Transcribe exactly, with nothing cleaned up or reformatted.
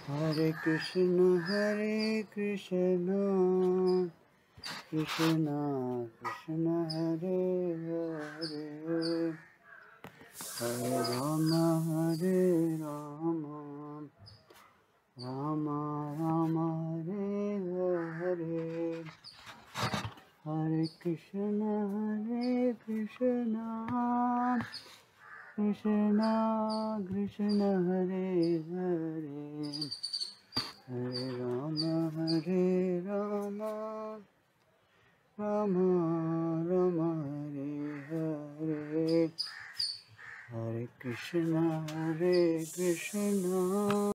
Hare Krishna, Hare Krishna, Krishna Krishna, Hare Hare, Hare Rama, Hare Rama, Rama Rama, Hare Hare, Hare Krishna, Hare Krishna, Krishna Krishna, Hare Hare, Hare Rama, Hare Rama, Rama Rama, Hare Hare, Hare Krishna, Hare Krishna.